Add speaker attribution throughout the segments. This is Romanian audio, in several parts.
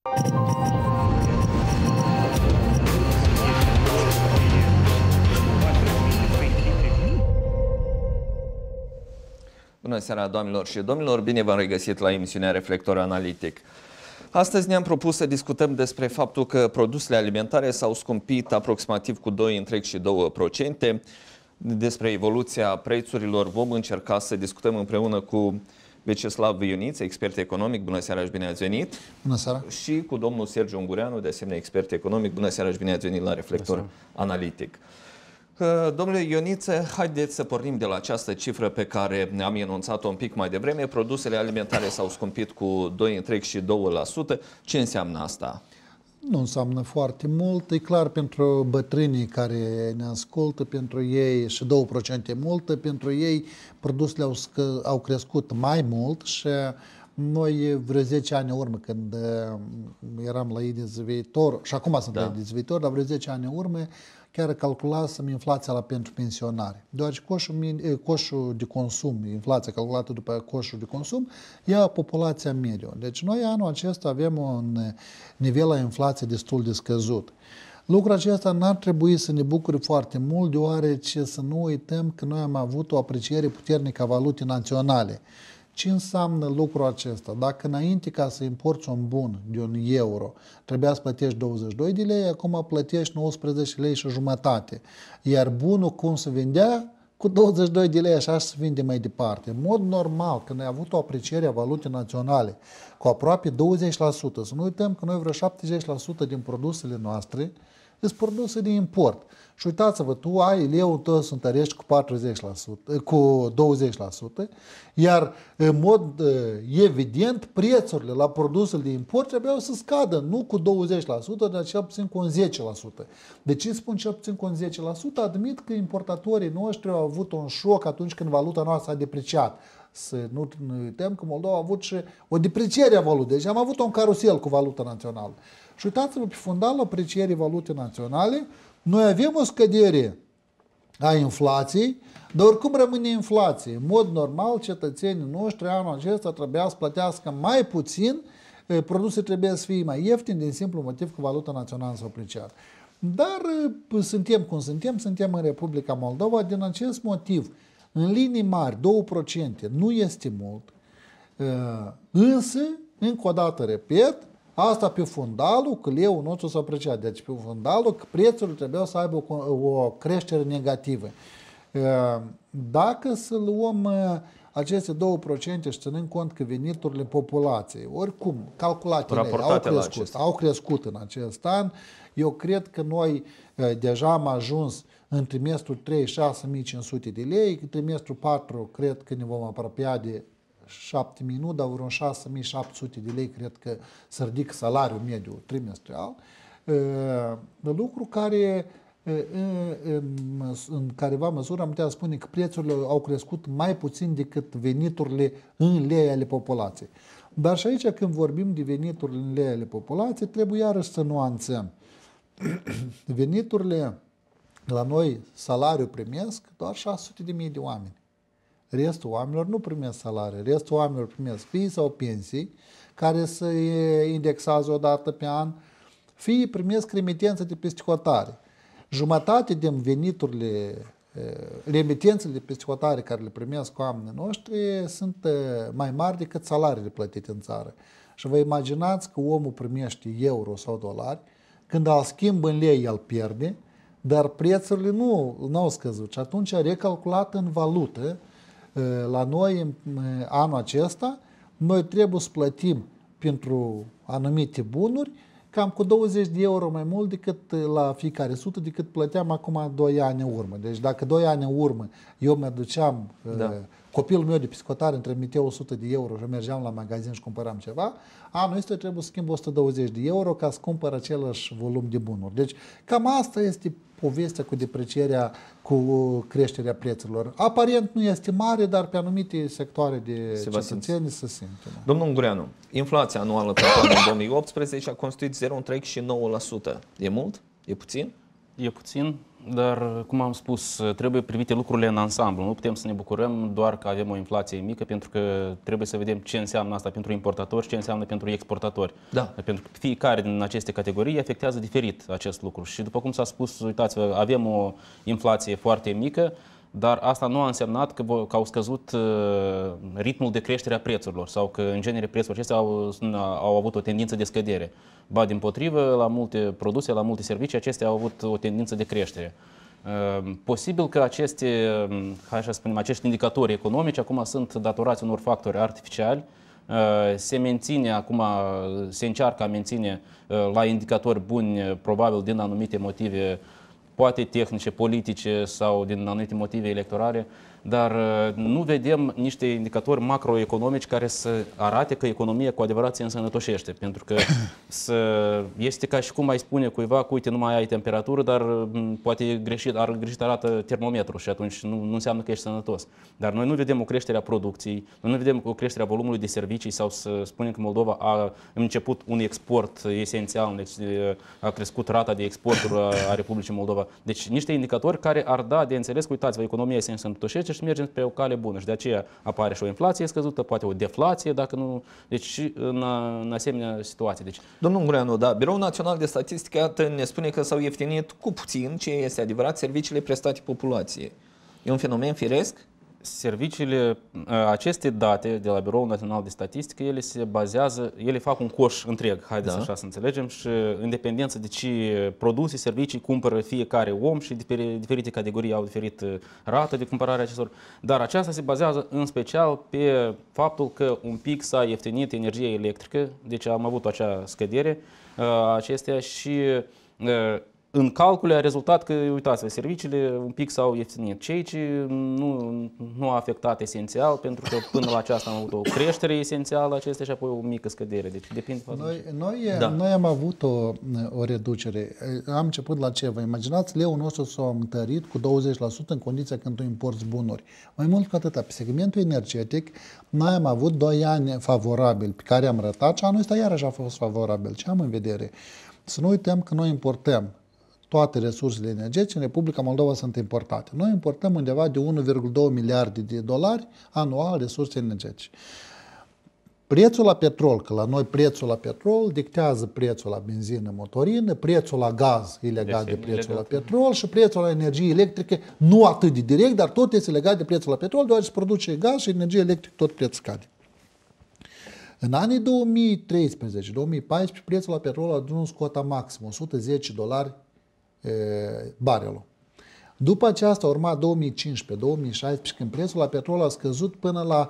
Speaker 1: Bună seara, doamnelor și domnilor! Bine v-am regăsit la emisiunea Reflector Analitic. Astăzi ne-am propus să discutăm despre faptul că produsele alimentare s-au scumpit aproximativ cu 2,2%. Despre evoluția prețurilor vom încerca să discutăm împreună cu Vyacheslav Ioniță, expert economic. Bună seara și bine ați venit!
Speaker 2: Bună seara!
Speaker 1: Și cu domnul Sergiu Ungureanu, de asemenea expert economic. Bună seara și bine ați venit la Reflector Analitic. Domnule Ioniță, haideți să pornim de la această cifră pe care am enunțat-o un pic mai devreme. Produsele alimentare s-au scumpit cu 2,2%. Ce înseamnă asta?
Speaker 2: Nu înseamnă foarte mult. E clar pentru bătrânii care ne ascultă, pentru ei și 2% e mult, pentru ei produsele au crescut mai mult și noi vreo 10 ani în urmă, când eram la IDIS Viitor, și acum sunt la IDIS Viitor, dar vreo 10 ani în urmă, chiar calculasem inflația pentru pensionari. Deoarece coșul de consum, inflația calculată după coșul de consum, ia populația medie. Deci noi anul acesta avem un nivel a inflației destul de scăzut. Lucrul acesta n-ar trebui să ne bucure foarte mult, deoarece să nu uităm că noi am avut o apreciere puternică a valutei naționale. Ce înseamnă lucrul acesta? Dacă înainte ca să importi un bun de €1 trebuia să plătești 22 de lei, acum plătești 19 lei și jumătate. Iar bunul cum se vendea? Cu 22 de lei, așa se vinde mai departe. În mod normal, când ai avut o apreciere a valutei naționale cu aproape 20%, să nu uităm că noi vreo 70% din produsele noastre sunt produse de import. Și uitați-vă, tu ai leul tău să întărești cu 40%, cu 20%, iar în mod evident prețurile la produsele de import trebuiau să scadă, nu cu 20%, dar cel puțin cu un 10%. De ce spun cel puțin cu un 10%? Admit că importatorii noștri au avut un șoc atunci când valuta noastră a depreciat. Să nu uităm că Moldova a avut și o depreciere a valutei. Deci am avut un carusel cu valuta națională. Și uitați-vă, pe fundalul aprecierii valutei naționale, noi avem o scădere a inflației, dar oricum rămâne inflație. În mod normal, cetățenii noștri anul acesta trebuia să plătească mai puțin, produse trebuie să fie mai ieftine, din simplu motiv că valuta națională s-a apreciat. Dar suntem cum suntem în Republica Moldova, din acest motiv, în linii mari, 2% nu este mult, însă, încă o dată repet, asta pe fundalul că leul nostru s-a apreciat. Deci pe fundalul că prețurile trebuiau să aibă o creștere negativă. Dacă să luăm aceste 2% și ținând cont că veniturile populației, oricum, calculate au crescut în acest an, eu cred că noi deja am ajuns în trimestrul 3 6.500 de lei, în trimestrul 4 cred că ne vom apropia de 7.000, nu, dar vreo 6.700 de lei cred că se ridică salariul mediu trimestrial, lucru care în careva măsură am putea spune că prețurile au crescut mai puțin decât veniturile în lei ale populației. Dar și aici când vorbim de veniturile în lei ale populației, trebuie iarăși să nuanțăm. Veniturile la noi, salariul primesc doar 600.000 de oameni. Restul oamenilor nu primesc salarii, restul oamenilor primesc fie sau pensii, care se indexează o dată pe an, fie primesc remitențe de peste hotare. Jumătate din veniturile, remitențele de peste hotare care le primesc oamenii noștri sunt mai mari decât salariile plătite în țară. Și vă imaginați că omul primește euro sau dolari, când îl schimbă în lei, el pierde, dar prețurile nu au scăzut. Și atunci a recalculat în valută. La noi, în anul acesta, noi trebuie să plătim pentru anumite bunuri cam cu 20 de euro mai mult decât la fiecare sută decât plăteam acum 2 ani în urmă. Deci dacă 2 ani în urmă eu mi-aduceam, copilul meu de psihotare îmi trimitea 100 de euro și mergeam la magazin și cumpăram ceva, anul ăsta trebuie să schimb 120 de euro ca să cumpăr același volum de bunuri. Deci cam asta este povestea cu deprecierea, cu creșterea prețurilor. Aparent nu este mare, dar pe anumite sectoare de cetățeni se simte.
Speaker 1: Domnul Ungureanu, inflația anuală pe anul 2018 a constituit 0,9%. E mult? E puțin?
Speaker 3: E puțin, dar, cum am spus, trebuie privite lucrurile în ansamblu. Nu putem să ne bucurăm doar că avem o inflație mică, pentru că trebuie să vedem ce înseamnă asta pentru importatori și ce înseamnă pentru exportatori.
Speaker 1: Da.
Speaker 3: Pentru că fiecare din aceste categorii afectează diferit acest lucru. Și după cum s-a spus, uitați-vă, avem o inflație foarte mică, dar asta nu a însemnat că au scăzut ritmul de creștere a prețurilor sau că, în genere, prețurile acestea au avut o tendință de scădere. Ba dimpotrivă, la multe produse, la multe servicii, acestea au avut o tendință de creștere. Posibil că acești indicatori economici acum sunt datorați unor factori artificiali. Se menține acum, se încearcă a menține la indicatori buni, probabil din anumite motive, poate tehnice, politice sau din anumite motive electorale, dar nu vedem niște indicatori macroeconomici care să arate că economia cu adevărat se însănătoșește. Pentru că este ca și cum mai spune cuiva că, uite, nu mai ai temperatură, dar poate greșit arată termometrul și atunci nu înseamnă că ești sănătos. Dar noi nu vedem o creștere a producției, noi nu vedem o creștere a volumului de servicii sau să spunem că Moldova a început un export esențial, deci a crescut rata de exporturi a Republicii Moldova. Deci niște indicatori care ar da de înțeles că, uitați-vă, economia se însănătoșește și mergem pe o cale bună. Și de aceea apare și o inflație scăzută, poate o deflație, dacă nu... Deci și în asemenea situații. Deci...
Speaker 1: Domnul Ungureanu, da, Biroul Național de Statistică ne spune că s-au ieftinit cu puțin, ce este adevărat, serviciile prestate populației. E un fenomen firesc?
Speaker 3: Serviciile, aceste date de la Biroul Național de Statistică, ele se bazează, ele fac un coș întreg, haideți așa să înțelegem, și în dependență de ce produse, servicii cumpără fiecare om și diferite categorii au diferit rată de cumpărare acestor, dar aceasta se bazează în special pe faptul că un pic s-a ieftinit energia electrică, deci am avut acea scădere acestea și în calcule a rezultat că, uitați-vă, serviciile un pic s-au ieftinit, ceea ce nu a afectat esențial, pentru că până la aceasta am avut o creștere esențială acestea și apoi o mică scădere. Deci depinde.
Speaker 2: Noi am avut o reducere. Am început la ce? Vă imaginați, leul nostru s-a întărit cu 20% în condiția când tu importi bunuri. Mai mult ca atâta, pe segmentul energetic, noi am avut 2 ani favorabili pe care am rătat și anul ăsta iarăși a fost favorabil. Ce am în vedere? Să nu uităm că noi importăm toate resursele energetice în Republica Moldova sunt importate. Noi importăm undeva de 1,2 miliarde de dolari anual resurse energetice. Prețul la petrol, că la noi prețul la petrol dictează prețul la benzină, motorină, prețul la gaz e legat de prețul la petrol și prețul la energie electrică nu atât de direct, dar tot este legat de prețul la petrol, deoarece se produce gaz și energie electrică tot prețul scade. În anii 2013-2014 prețul la petrol a ajuns cota maximă, $110 barelul. După aceasta a urmat 2015-2016, când prețul la petrol a scăzut până la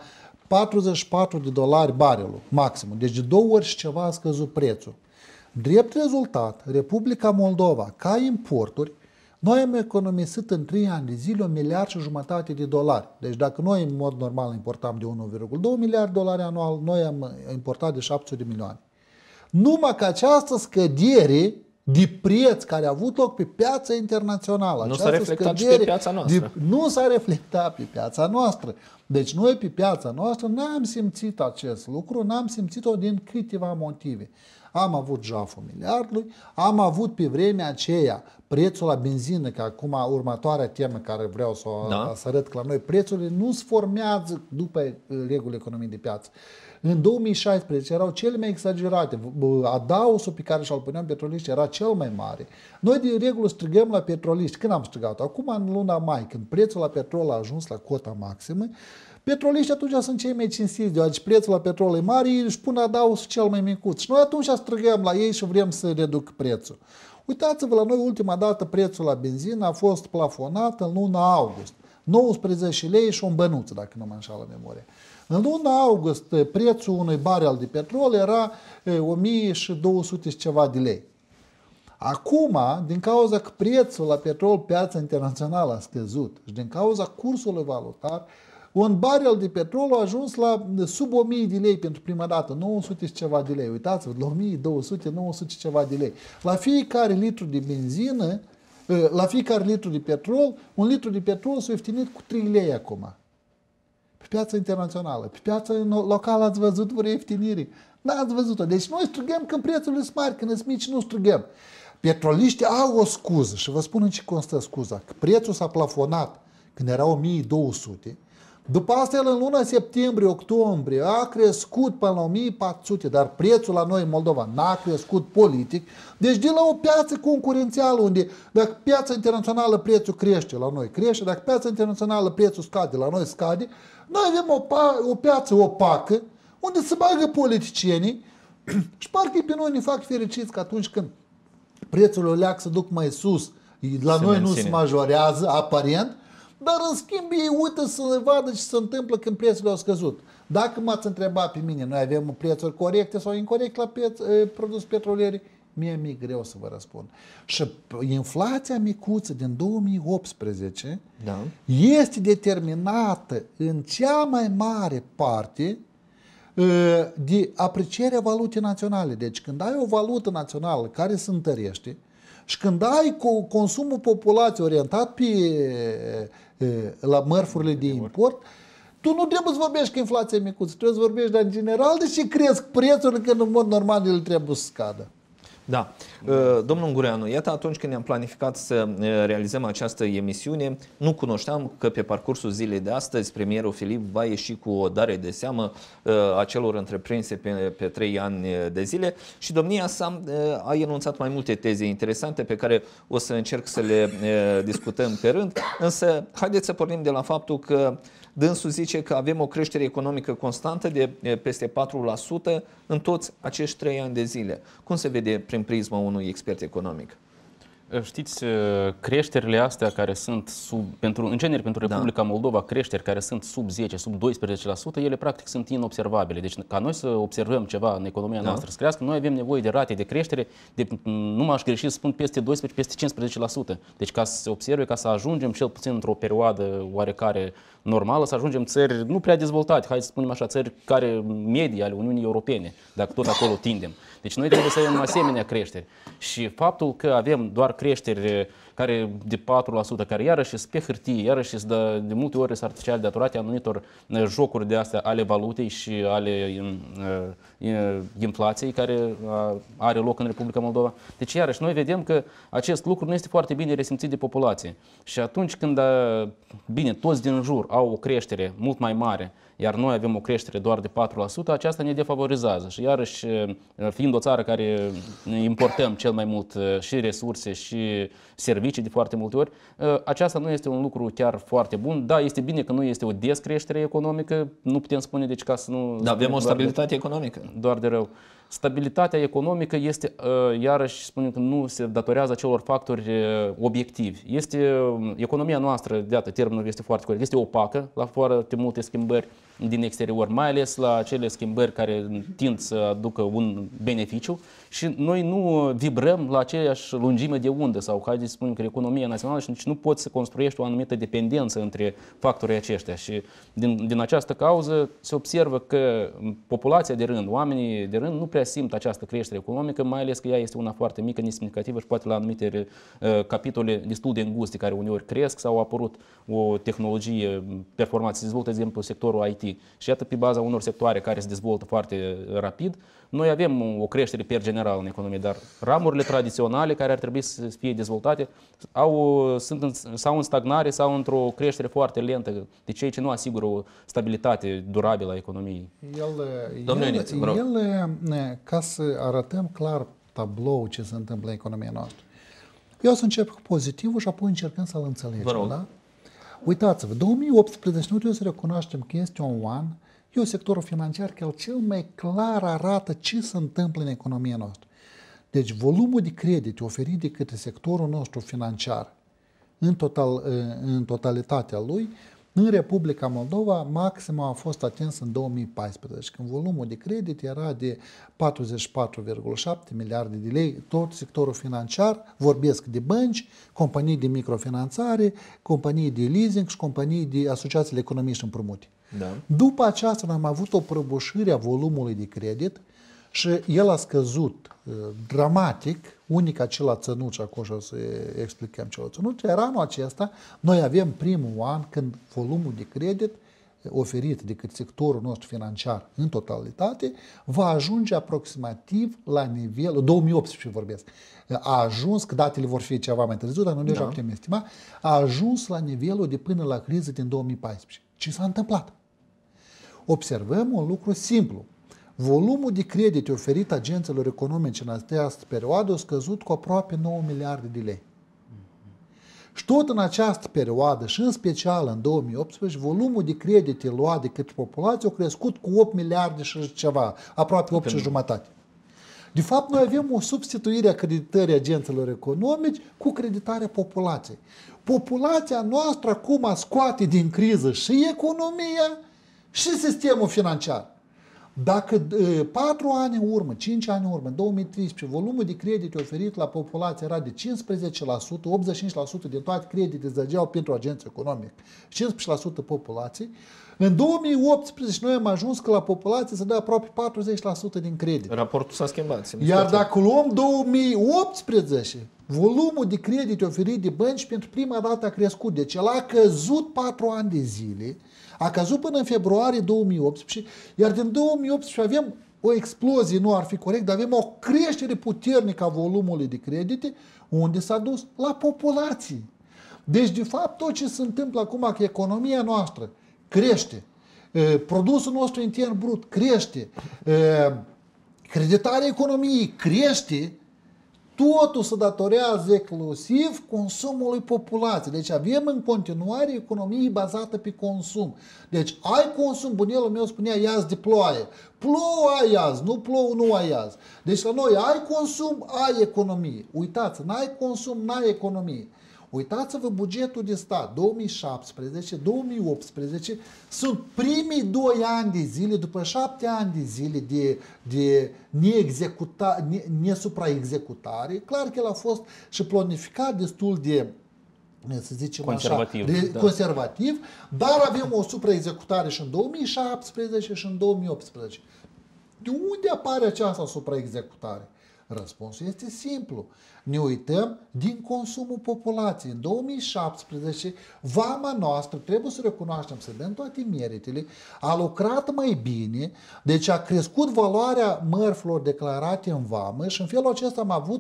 Speaker 2: $44 barelul, maximum. Deci de 2 ori și ceva a scăzut prețul. Drept rezultat, Republica Moldova, ca importuri, noi am economisit în 3 ani de zile $1,5 miliarde de dolari. Deci dacă noi în mod normal importam de 1,2 miliarde de dolari anual, noi am importat de 700 de milioane. Numai că această scădere de preț care a avut loc pe piața internațională.
Speaker 1: Nu s-a reflectat și pe piața noastră.
Speaker 2: Nu s-a reflectat pe piața noastră. Deci noi pe piața noastră n-am simțit acest lucru, n-am simțit-o din câteva motive. Am avut jaful miliardului, am avut pe vremea aceea prețul la benzină, că acum următoarea temă care vreau să o arăt că la noi, prețurile nu se formează după regulile economiei de piață. În 2016 erau cele mai exagerate, adausul pe care și-l puneam petroliști era cel mai mare. Noi de regulă strigăm la petroliști. Când am strigat? Acum în luna mai, când prețul la petrol a ajuns la cota maximă, petroliștii atunci sunt cei mai cinstiți, deoarece prețul la petrol e mare, ei își pun adausul cel mai micuț. Și noi atunci strigăm la ei și vrem să reduc prețul. Uitați-vă, la noi ultima dată prețul la benzină a fost plafonat în luna august. 19 lei și o bănuță, dacă nu mă înșală memoria. În luna august, prețul unui barel de petrol era 1200 și ceva de lei. Acum, din cauza că prețul la petrol pe piața internațională a scăzut și din cauza cursului valutar, un barel de petrol a ajuns la sub 1000 de lei pentru prima dată, 900 și ceva de lei. Uitați-vă, la 1200, 900 și ceva de lei. La fiecare litru de benzină, la fiecare litru de petrol, un litru de petrol s-a ieftinit cu 3 lei acum. Pe piața internațională. Pe piața locală ați văzut vreo ieftinire? N-ați văzut-o. Deci noi strigăm când prețurile sunt mari, când sunt mici nu strigăm. Petroliștii au o scuză și vă spun în ce constă scuza. Că prețul s-a plafonat când era 1200. După asta el în luna septembrie-octombrie a crescut până la 1400, dar prețul la noi în Moldova n-a crescut politic. Deci de la o piață concurențială unde dacă piața internațională prețul crește, la noi crește, dacă piața internațională prețul scade, la noi scade, noi avem o piață opacă unde se bagă politicienii și parcă pe noi ne fac fericiți că atunci când prețurile leac se duc mai sus, la noi nu se majorează aparent, dar în schimb ei uită să vadă ce se întâmplă când prețurile au scăzut. Dacă m-ați întrebat pe mine, noi avem prețuri corecte sau incorrecte la produs petroliere, mi-e greu să vă răspund. Și inflația micuță din 2018 este determinată în cea mai mare parte de aprecierea valutei naționale. Deci când ai o valută națională care se întărește și când ai consumul populației orientat la mărfurile de import, tu nu trebuie să vorbești că inflația e micuță, trebuie să vorbești, dar în general, de ce cresc prețurile când în mod normal ele trebuie să scadă?
Speaker 1: Da. Domnul Ungureanu, iată atunci când ne-am planificat să realizăm această emisiune, nu cunoșteam că pe parcursul zilei de astăzi premierul Filip va ieși cu o dare de seamă a celor întreprinse pe 3 ani de zile și domnia sa a enunțat mai multe teze interesante pe care o să încerc să le discutăm pe rând, însă haideți să pornim de la faptul că dânsul zice că avem o creștere economică constantă de peste 4% în toți acești 3 ani de zile. Cum se vede prin prisma unui expert economic?
Speaker 3: Știți, creșterile astea care sunt în genere pentru Republica Moldova, creșteri care sunt sub 10, sub 12%, ele practic sunt inobservabile. Deci ca noi să observăm ceva în economia noastră să crească, noi avem nevoie de rate de creștere de, nu m-aș greși să spun, peste 12, peste 15%. Deci ca să se observe, ca să ajungem cel puțin într-o perioadă oarecare normală, să ajungem țări nu prea dezvoltate, hai să spunem așa, țări care medii ale Uniunii Europene, dacă tot acolo tindem. Deci noi trebuie să avem asemenea creșteri. Și faptul că avem doar creșteri care de 4%, care iarăși sunt pe hârtie, iarăși sunt de multe ori sunt artificial datorate anumitor jocuri de astea ale valutei și ale inflației care are loc în Republica Moldova. Deci iarăși noi vedem că acest lucru nu este foarte bine resimțit de populație. Și atunci când, bine, toți din jur au o creștere mult mai mare, iar noi avem o creștere doar de 4%, aceasta ne defavorizează. Și iarăși, fiind o țară care importăm cel mai mult și resurse și servicii de foarte multe ori, aceasta nu este un lucru chiar foarte bun. Da, este bine că nu este o descreștere economică, nu putem spune, deci ca să nu...
Speaker 1: Dar avem o stabilitate economică.
Speaker 3: Doar de rău. Stabilitatea economică este, iarăși spunem că nu se datorează acelor factori obiectivi. Este economia noastră, iată, termenul este foarte corect, este opacă la foarte multe schimbări din exterior, mai ales la acele schimbări care tind să aducă un beneficiu și noi nu vibrăm la aceeași lungime de undă sau, haideți să spunem că economia națională și nu poți să construiești o anumită dependență între factorii aceștia și din această cauză se observă că populația de rând, oamenii de rând nu prea simt această creștere economică, mai ales că ea este una foarte mică, nesemnificativă și poate la anumite capitole destul de înguste care uneori cresc sau a apărut o tehnologie performantă, se dezvoltă, de exemplu, sectorul IT. Și iată, pe baza unor sectoare care se dezvoltă foarte rapid, noi avem o creștere per general în economie, dar ramurile tradiționale care ar trebui să fie dezvoltate sau în stagnare sau într-o creștere foarte lentă, de ceea ce nu asigură o stabilitate durabilă a economiei.
Speaker 2: Ca să arătăm clar tablou ce se întâmplă în economia noastră, eu o să încep cu pozitivul și apoi încercăm să-l înțelegem. Da? Uitați-vă, 2018 nu trebuie să recunoaștem că este un an, sectorul financiar care cel mai clar arată ce se întâmplă în economia noastră. Deci volumul de credite oferit de către sectorul nostru financiar în totalitatea lui, în Republica Moldova, maxima a fost atins în 2014, când volumul de credit era de 44,7 miliarde de lei, tot sectorul financiar, vorbesc de bănci, companii de microfinanțare, companii de leasing și companii de asociațiile economii și împrumute. Da. După aceasta noi am avut o prăbușire a volumului de credit și el a scăzut dramatic, unic acela țănuț, și acum o să explicăm ce o țănuț, era anul acesta, noi avem primul an când volumul de credit oferit de către sectorul nostru financiar în totalitate, va ajunge aproximativ la nivelul, 2018 vorbesc, a ajuns, că datele vor fi ceva mai târziu, dar nu deja putem estima, a ajuns la nivelul de până la criză din 2014. Ce s-a întâmplat? Observăm un lucru simplu. Volumul de credite oferit agenților economice în această perioadă a scăzut cu aproape 9 miliarde de lei. Și tot în această perioadă, și în special în 2018, volumul de credite luat de către populație a crescut cu 8 miliarde și ceva, aproape 8 și jumătate. De fapt, noi avem o substituire a creditării agenților economici cu creditarea populației. Populația noastră acum scoate din criză și economia și sistemul financiar. Dacă 4 ani în urmă, 5 ani în urmă, în 2013, volumul de credite oferit la populație era de 15%, 85% din toate creditele zăgeau pentru agenții economici, 15% populației, în 2018 noi am ajuns că la populație se dă aproape 40% din credit.
Speaker 1: Raportul s-a schimbat.
Speaker 2: Iar dacă luăm 2018, volumul de credite oferit de bănci pentru prima dată a crescut. Deci el a căzut 4 ani de zile, a căzut până în februarie 2018, iar din 2018 avem o explozie, nu ar fi corect, dar avem o creștere puternică a volumului de credite, unde s-a dus la populație. Deci, de fapt, tot ce se întâmplă acum, că economia noastră crește, produsul nostru intern brut crește, creditarea economiei crește, totul se datorează exclusiv consumului populației. Deci avem în continuare economie bazată pe consum. Deci ai consum, bunelul meu spunea, ia-ți de ploaie. Plouă ai azi, nu plouă nu ai azi. Deci la noi ai consum, ai economie. Uitați, n-ai consum, n-ai economie. Uitați-vă bugetul de stat 2017-2018 sunt primii 2 ani de zile, după 7 ani de zile de nesupraexecutare. Clar că el a fost și planificat destul de, să zicem
Speaker 3: conservativ,
Speaker 2: așa, conservativ, dar avem o supraexecutare și în 2017 și în 2018. De unde apare această supraexecutare? Răspunsul este simplu. Ne uităm din consumul populației. În 2017, vama noastră, trebuie să recunoaștem, să dăm toate meritele, a lucrat mai bine, deci a crescut valoarea mărfurilor declarate în vamă și în felul acesta am avut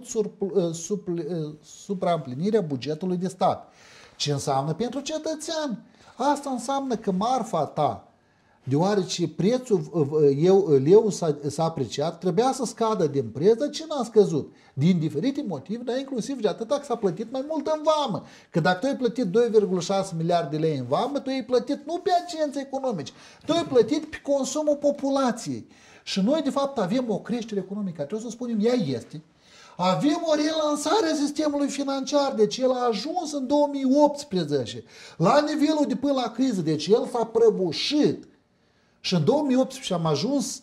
Speaker 2: supraîmplinirea bugetului de stat. Ce înseamnă pentru cetățean? Asta înseamnă că marfa ta, deoarece prețul leu s-a apreciat, trebuia să scadă din preț, dar ce n-a scăzut? Din diferite motive, dar inclusiv de atâta că s-a plătit mai mult în vamă. Că dacă tu ai plătit 2,6 miliarde de lei în vamă, tu ai plătit nu pe agenții economici, tu ai plătit pe consumul populației. Și noi, de fapt, avem o creștere economică, trebuie să spunem, ea este. Avem o relansare a sistemului financiar, deci el a ajuns în 2018 la nivelul de până la criză, deci el s-a prăbușit. Și în 2018 am ajuns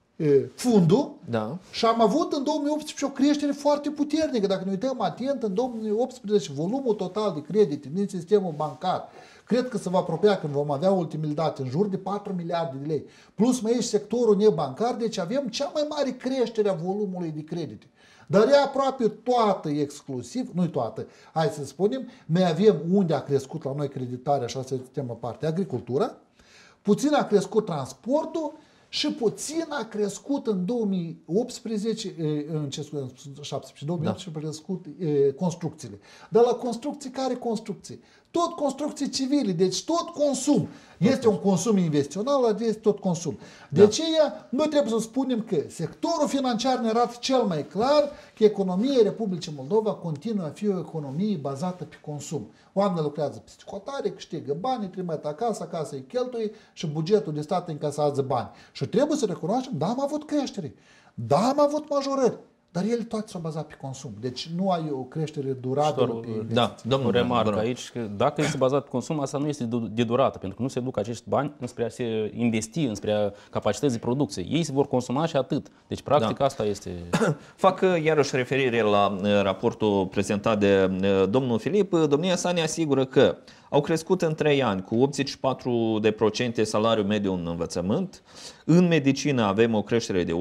Speaker 2: fundul și am avut în 2018 o creștere foarte puternică. Dacă ne uităm atent, în 2018 volumul total de credite din sistemul bancar, cred că se va apropia când vom avea ultimele date, în jur de 4 miliarde de lei. Plus mai ești sectorul nebancar, deci avem cea mai mare creștere a volumului de credite. Dar e aproape toată exclusiv, nu-i toată, hai să spunem, noi avem unde a crescut la noi creditarea, așa se temă parte, agricultura, puțin a crescut transportul și puțin a crescut în 2018, în 2018 a crescut construcțiile. Dar la construcții, care construcții? Tot construcții civile, deci tot consum. Este un consum investițional, dar este tot consum. De aceea, noi trebuie să spunem că sectorul financiar ne arată cel mai clar că economia Republicii Moldova continuă a fi o economie bazată pe consum. Oamenii lucrează pe sticotare, câștigă bani, trimit acasă, acasă îi cheltuie și bugetul de stat încasează bani. Și trebuie să recunoaștem, da, am avut creștere, da, am avut majorări, dar ele toate s-au bazat pe consum. Deci nu ai o creștere durabilă pe investiții.
Speaker 3: Domnul remarcă aici că dacă este bazat pe consum, asta nu este de durată, pentru că nu se duc acești bani înspre a se investi, înspre capacități de producție. Ei se vor consuma și atât. Deci, practic, asta este...
Speaker 1: Fac iarăși referire la raportul prezentat de domnul Filip. Domnia sa ne asigură că au crescut în 3 ani cu 84% salariul mediu în învățământ. În medicină avem o creștere de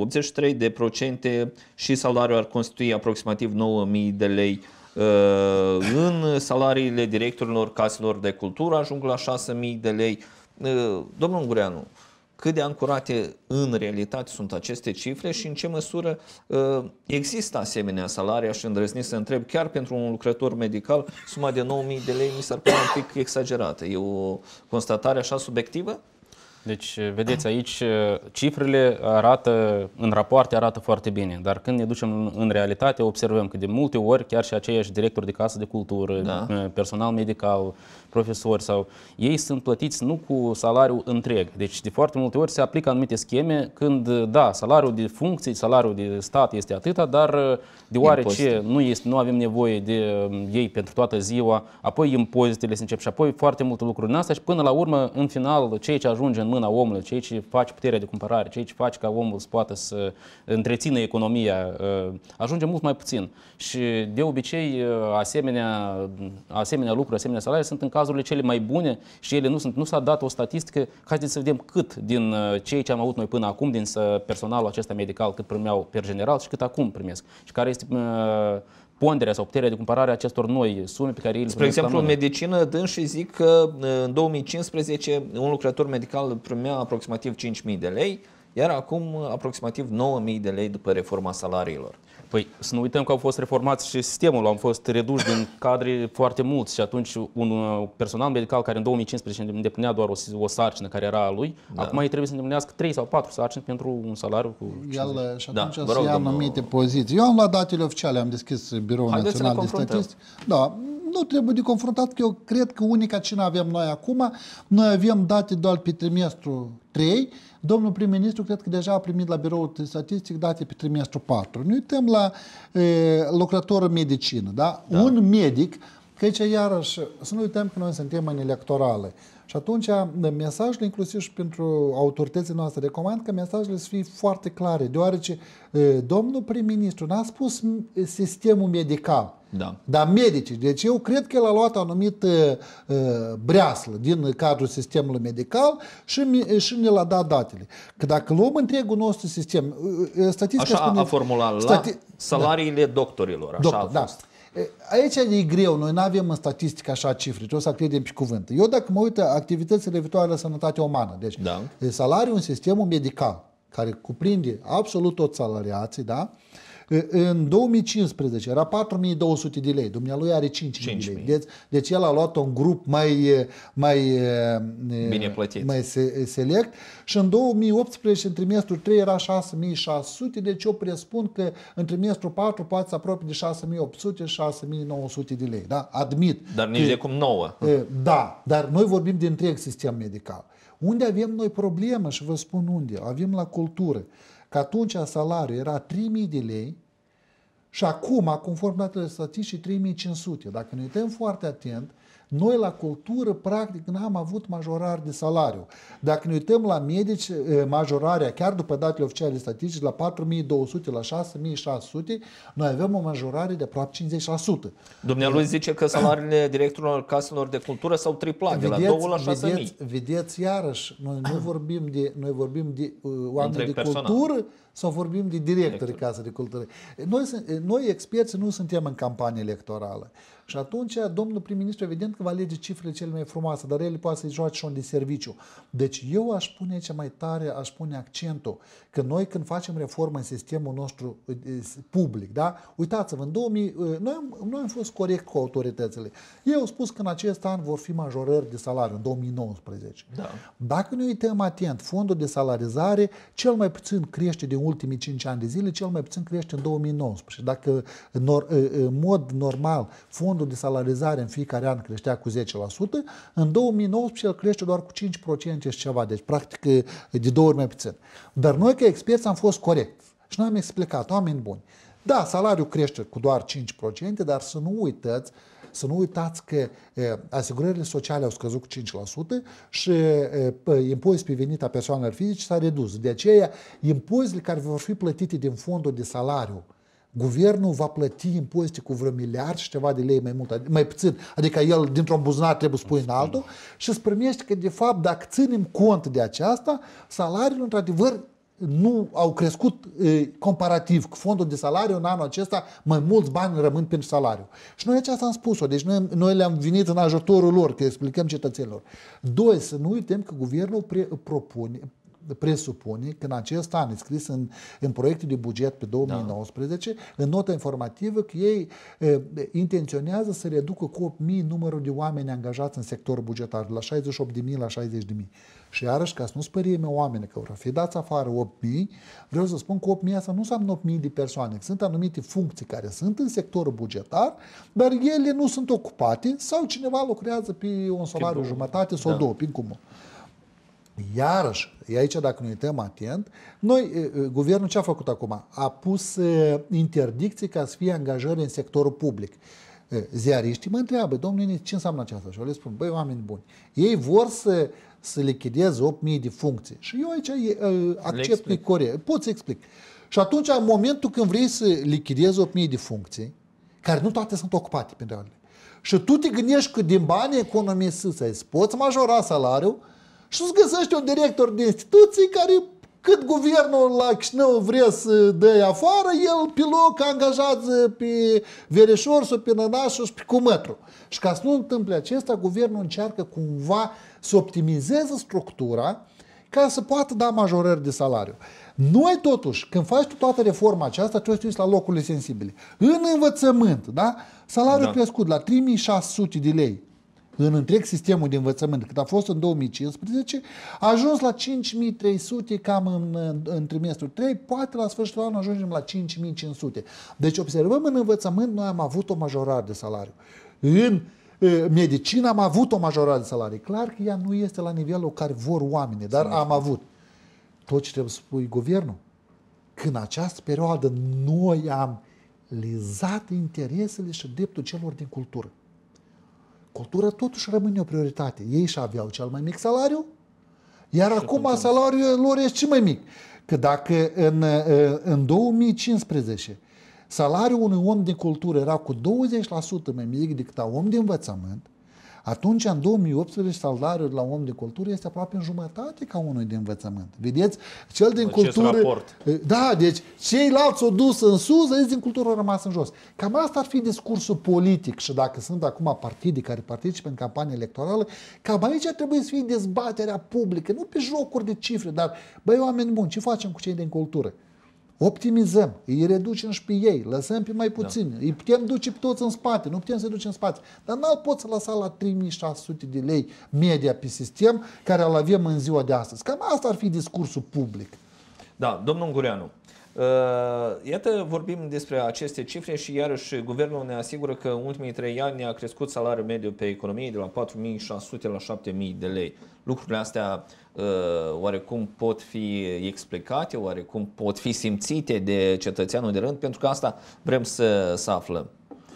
Speaker 1: 83% și salariul ar constitui aproximativ 9.000 de lei. În salariile directorilor caselor de cultură ajung la 6.000 de lei. Domnul Ungureanu, cât de ancorate în realitate sunt aceste cifre și în ce măsură există asemenea salarii? Aș îndrăzni să întreb, chiar pentru un lucrător medical, suma de 9.000 de lei mi s-ar părea un pic exagerată. E o constatare așa subiectivă?
Speaker 3: Deci, vedeți, aici cifrele arată, în rapoarte arată foarte bine, dar când ne ducem în realitate, observăm că de multe ori chiar și aceiași directori de casă de cultură, personal medical, profesori sau ei sunt plătiți nu cu salariul întreg. Deci, de foarte multe ori se aplică anumite scheme când, da, salariul de funcții, salariul de stat este atâta, dar deoarece nu avem nevoie de ei pentru toată ziua, apoi impozitele se încep și apoi foarte multe lucruri în asta și până la urmă, în final, ceea ce ajunge în mâna omului, ceea ce face puterea de cumpărare, ceea ce face ca omul să poată să întrețină economia, ajunge mult mai puțin. Și de obicei, asemenea lucruri, asemenea salarii sunt în cazurile cele mai bune și ele nu s-a dat o statistică. Haideți să vedem cât din ceea ce am avut noi până acum, din personalul acesta medical, cât primeau per general și cât acum primesc. Și care este ponderea sau puterea de cumpărare a acestor noi sume pe care ei le
Speaker 1: Spre exemplu, în medicină, dânsii zic că în 2015 un lucrător medical primea aproximativ 5.000 de lei, iar acum aproximativ 9.000 de lei după reforma salariilor.
Speaker 3: Păi să nu uităm că au fost reformați și sistemul, am fost reduși din cadre foarte mulți și atunci un personal medical care în 2015 îndeplinea doar o sarcină care era a lui, acum ei trebuie să îndeplinească 3 sau 4 sarcini pentru un salariu cu 50.
Speaker 2: Și atunci să ia anumite poziții. Eu am luat datele oficiale, am deschis Biroul Național de Statistică. Da, nu trebuie de confruntat, că eu cred că unica ce avem noi acum, noi avem date doar pe trimestru 3, domnul prim-ministru cred că deja a primit la Biroul de Statistic date pe trimestru 4. Ne uităm la lucrătorul medicină, da? Un medic, că aici iarăși, să nu uităm că noi suntem în electorale. Și atunci mesajele, inclusiv și pentru autoritățile noastre, recomand că mesajele să fie foarte clare, deoarece domnul prim-ministru n-a spus sistemul medical, dar medicii. Deci eu cred că el a luat anumit breaslă din cadrul sistemului medical și ne l-a dat datele. Că dacă luăm întregul nostru sistem, statistica
Speaker 1: așa
Speaker 3: spune,
Speaker 1: a formulat la salariile doctorilor, așa a fost.
Speaker 2: Aici e greu, noi nu avem în statistică așa cifre, trebuie să credem pe cuvânt. Eu dacă mă uit activitățile viitoare la sănătate umană, deci salariul în sistemul medical, care cuprinde absolut toți salariații, da? În 2015 era 4.200 de lei, dumnealui are 5.000 de lei. Deci el a luat un grup mai
Speaker 1: bine plătit,
Speaker 2: mai select și în 2018 în trimestrul 3 era 6.600, deci eu presupun că în trimestrul 4 poate să apropie de 6.800-6.900 de lei. Da? Admit.
Speaker 1: Dar nici de cum nouă.
Speaker 2: Da, dar noi vorbim de întreg sistem medical. Unde avem noi problemă, și vă spun unde, avem la cultură. Că atunci salariul era 3.000 de lei și acum, conform datelor statistice, 3.500. Dacă ne uităm foarte atent, noi la cultură, practic, n-am avut majorare de salariu. Dacă ne uităm la medici, majorarea, chiar după datele oficiale statistice, la 4.200, la 6.600, noi avem o majorare de aproape 50%.
Speaker 1: Dumnealui zice că salariile directorilor caselor de cultură s-au triplat, de la 2 la 6.000.
Speaker 2: Vedeți, iarăși, noi vorbim de oameni de cultură sau vorbim de directori de casă de cultură. Noi, experții, nu suntem în campanie electorală. Și atunci, domnul prim-ministru, evident că va alege cifrele cele mai frumoase, dar ele poate să-i joace și un de serviciu. Deci eu aș pune aici mai tare, aș pune accentul, că noi când facem reformă în sistemul nostru public, da? Uitați-vă, în 2000, noi am fost corect cu autoritățile. Ei au spus că în acest an vor fi majorări de salariu, în 2019. Da. Dacă ne uităm atent, fondul de salarizare, cel mai puțin crește de ultimii 5 ani de zile, cel mai puțin crește în 2019. Dacă în mod normal fondul de salarizare în fiecare an creștea cu 10%, în 2019 el crește doar cu 5% și ceva, deci practic de 2 ori mai puțin. Dar noi ca experți am fost corecți și noi am explicat, oameni buni, da, salariul crește cu doar 5%, dar să nu uitați că asigurările sociale au scăzut cu 5% și impozitul pe venit a persoanelor fizice s-a redus. De aceea, impozitele care vor fi plătite din fondul de salariu, guvernul va plăti impozite cu vreo miliard și ceva de lei mai puțin, adică el dintr-un buzunar trebuie să pui în altul și îți primești că de fapt dacă ținem cont de aceasta, salariul într-adevăr nu au crescut comparativ cu fondul de salariu în anul acesta, mai mulți bani rămân pentru salariu. Și noi aceasta am spus-o, deci noi le-am venit în ajutorul lor, că explicăm cetățenilor. Doi, să nu uităm că guvernul presupune că în acest an, scris în proiectul de buget pe 2019, în nota informativă, că ei intenționează să reducă cu 8.000 numărul de oameni angajați în sectorul bugetar, de la 68.000 la 60.000. Și iarăși, ca să nu spăriem oameni că vor fi dați afară 8.000, vreau să spun că 8.000 asta nu înseamnă 8.000 de persoane, sunt anumite funcții care sunt în sectorul bugetar, dar ele nu sunt ocupate sau cineva lucrează pe un salariu jumătate sau două, prin cumul. Iarăși, aici dacă ne uităm atent, guvernul ce a făcut acum? A pus interdicții ca să fie angajări în sectorul public. Ziariștii mă întreabă, domnule, ce înseamnă aceasta? Și eu le spun, băi, oameni buni, ei vor să lichideze 8.000 de funcții. Și eu aici accept că e corect. Pot să explic. Și atunci, în momentul când vrei să lichidezi 8.000 de funcții, care nu toate sunt ocupate pentru ele, și tu te gândești că din banii economisiți îți poți majora salariul, și îți găsești un director de instituții care, cât guvernul la Chișinău vrea să dea afară, el pe loc angajează pe verișor sau pe nănașul și pe cumătru. Și ca să nu întâmple acesta, guvernul încearcă cumva să optimizeze structura ca să poată da majorări de salariu. Noi totuși, când faci tu toată reforma aceasta, trebuie să te uiți la locurile sensibile. În învățământ, da? Salariul crescut la 3.600 de lei. În întreg sistemul de învățământ, cât a fost în 2015, a ajuns la 5.300 cam în trimestrul 3, poate la sfârșitul anului ajungem la 5.500. Deci observăm în învățământ, noi am avut o majorare de salariu. În medicină am avut o majorare de salariu. Clar că ea nu este la nivelul care vor oamenii, dar am avut. Tot ce trebuie să spui guvernul, că în această perioadă noi am lizat interesele și dreptul celor din cultură. Cultura totuși rămâne o prioritate. Ei și aveau cel mai mic salariu, iar acum salariul lor este și mai mic. Că dacă în 2015 salariul unui om de cultură era cu 20% mai mic decât a om de învățământ, atunci în 2018 salariul la om de cultură este aproape în jumătate ca unul de învățământ. Vedeți? Cel din cultură... Da, deci ceilalți s-au dus în sus, ăștia din cultură au rămas în jos. Cam asta ar fi discursul politic și dacă sunt acum partide care participă în campanie electorală, cam aici trebuie să fie dezbaterea publică, nu pe jocuri de cifre, dar băi, oameni buni, ce facem cu cei din cultură? Optimizăm, îi reducem și pe ei, lăsăm pe mai puțini, îi putem duce pe toți în spate, nu putem să-i ducem în spate, dar n-al poți să lăsa la 3.600 de lei media pe sistem care îl avem în ziua de astăzi. Cam asta ar fi discursul public.
Speaker 1: Da, domnul Ungureanu, iată, vorbim despre aceste cifre și iarăși guvernul ne asigură că în ultimii 3 ani a crescut salariul mediu pe economie de la 4.600 la 7.000 de lei. Lucrurile astea oarecum pot fi explicate, oarecum pot fi simțite de cetățeanul de rând, pentru că asta vrem să aflăm.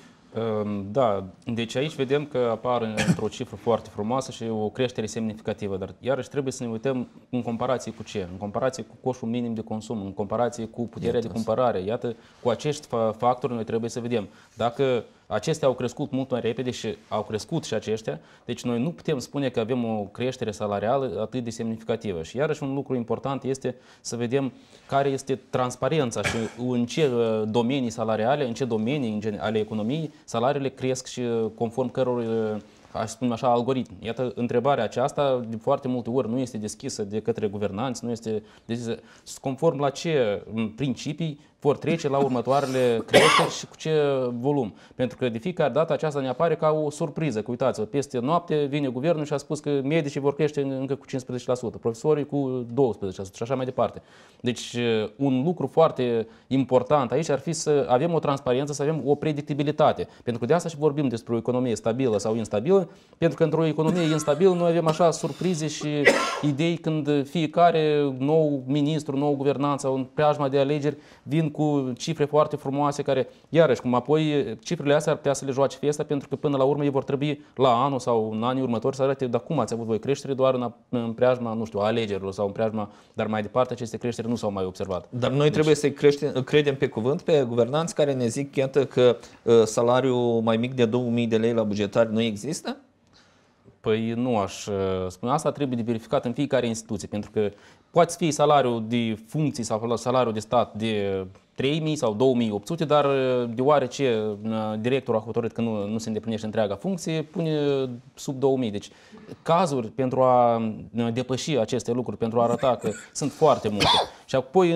Speaker 3: Da, deci aici vedem că apare într-o cifră foarte frumoasă și o creștere semnificativă, dar iarăși trebuie să ne uităm în comparație cu ce? În comparație cu coșul minim de consum, în comparație cu puterea de cumpărare. Iată, cu acești factori noi trebuie să vedem. Dacă acestea au crescut mult mai repede și au crescut și aceștia, deci noi nu putem spune că avem o creștere salarială atât de semnificativă. Și iarăși un lucru important este să vedem care este transparența și în ce domenii salariale, în ce domenii ale economiei salariile cresc și conform căror, aș spune așa, algoritm. Iată, întrebarea aceasta de foarte multe ori nu este deschisă de către guvernanți, nu este deschisă conform la ce principii vor trece la următoarele creșteri și cu ce volum. Pentru că de fiecare dată aceasta ne apare ca o surpriză. Că uitați-vă, peste noapte vine guvernul și a spus că medicii vor crește încă cu 15%, profesorii cu 12% și așa mai departe. Deci un lucru foarte important aici ar fi să avem o transparență, să avem o predictibilitate. Pentru că de asta și vorbim despre o economie stabilă sau instabilă, pentru că într-o economie instabilă noi avem așa surprize și idei când fiecare nou ministru, nou guvernant sau în preajma de alegeri vin cu cifre foarte frumoase care, iarăși, cum apoi cifrele astea ar putea să le joace fiesta, pentru că până la urmă ei vor trebui la anul sau în anii următori să arate, dar cum ați avut voi creștere doar în preajma, nu știu, alegerilor sau în preajma, dar mai departe aceste creșteri nu s-au mai observat.
Speaker 1: Dar noi trebuie să credem pe cuvânt pe guvernanți care ne zic, iată, că salariul mai mic de 2.000 de lei la bugetari nu există?
Speaker 3: Păi nu aș spune asta, trebuie de verificat în fiecare instituție, pentru că poate fi salariul de funcții sau salariul de stat de 3.000 sau 2.800, dar deoarece directorul a hotărât că nu se îndeplinește întreaga funcție, pune sub 2.000. Deci cazuri pentru a depăși aceste lucruri, pentru a arăta că sunt foarte multe. Și apoi,